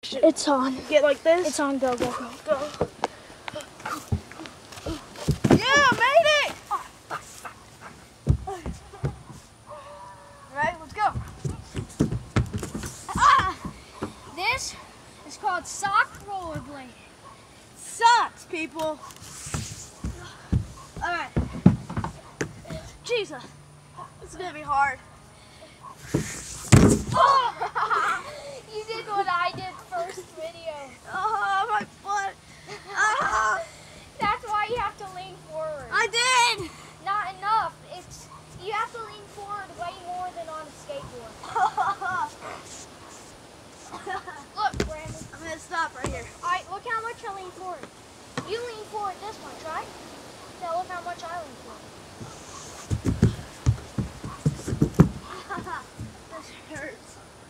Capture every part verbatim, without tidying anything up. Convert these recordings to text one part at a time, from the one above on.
It's on. Get like this. It's on. Go, go, go. Go. Yeah, made it! Alright, let's go. Ah, this is called sock rollerblading. Sucks, people. Alright. Jesus. This is gonna be hard. Oh! You did what I did first video. Oh, my foot. Ah. That's why you have to lean forward. I did! Not enough. It's you have to lean forward way more than on a skateboard. Look, Brandon. I'm gonna stop right here. Alright, look how much I lean forward. You lean forward this much, right? Now look how much I lean forward. This hurts.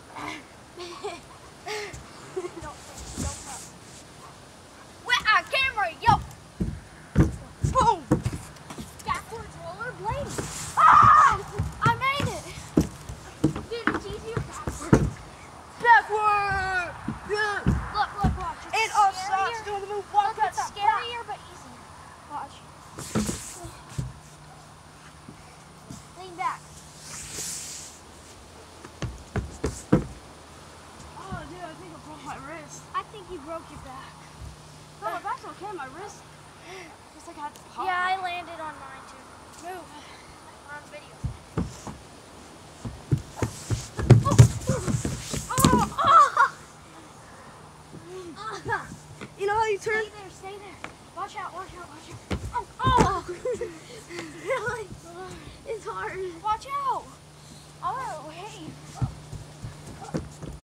Don't, don't stop. Wait, our camera, yo! Boom! Backwards rollerblading. Ah! I made it! Dude, it's easier backwards. Backward! Yeah. Look, look, watch. It's And off scarier. socks, doing the move. Walk Look, out it's that scarier but easier. Watch. Lean back. Oh, dude, I think I broke my wrist. I think you broke your back. No, my back's okay. My wrist, it's like I had to pop. Yeah, I landed on mine too. Move. We're on video. You know how you turn? Stay there, stay there. Watch out, watch out, watch out. Oh, oh. Really? It's hard. Watch out. Oh, hey.